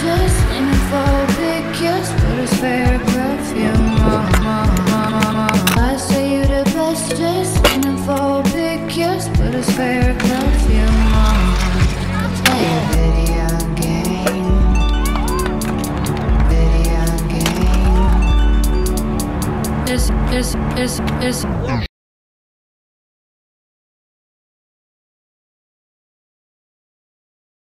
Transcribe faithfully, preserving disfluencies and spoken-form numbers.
just in a phobic kiss, put his favorite perfume on. I say you the best, just in a phobic kiss, put his favorite perfume on. Play a video game, video game. It's, it's, it's, it's